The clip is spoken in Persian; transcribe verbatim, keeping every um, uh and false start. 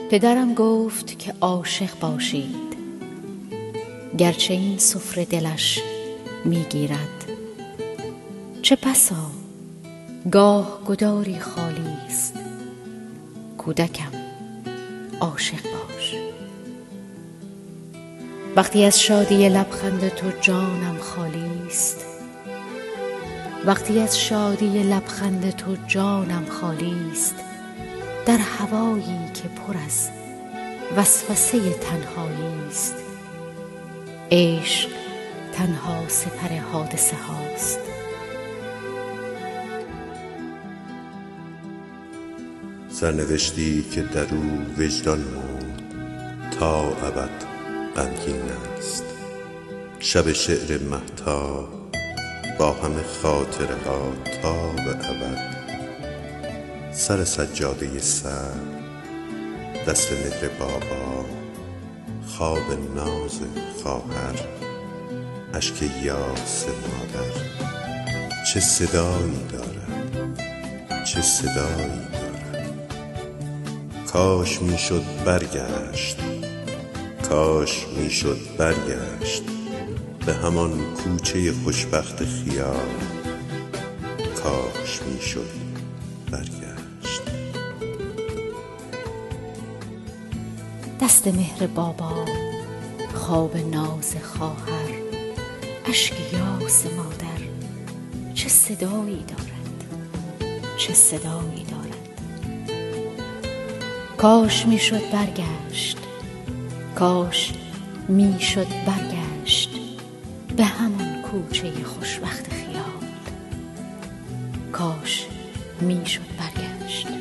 پدرم گفت که عاشق باشید، گرچه این سفره دلش میگیرد. چه بسا گاه گداری خالی است، کودکم عاشق باش. وقتی از شادی لبخند تو جانم خالی است، وقتی از شادی لبخند تو جانم خالی است، در هوایی که پر از وسوسه تنهایی است، عشق تنها سپر حادثه هاست. سرنوشتی که در او وجدان ماند تا ابد غمگین است. شب شعر مهتاب با همه خاطره ها تا به ابد. سر سجاده سر، دست مهر بابا، خواب ناز خواهر، اشک یاس مادر. چه صدایی دارد، چه صدایی دارد. کاش میشد برگشت، کاش میشد برگشت به همان کوچه خوشبخت خیال. کاش میشد برگشت. دست مهر بابا، خواب ناز خواهر، اشک یاس مادر. چه صدایی دارد، چه صدایی دارد. کاش میشد برگشت، کاش میشد برگشت به همان کوچه خوشبخت خیال. کاش میشد برگشت.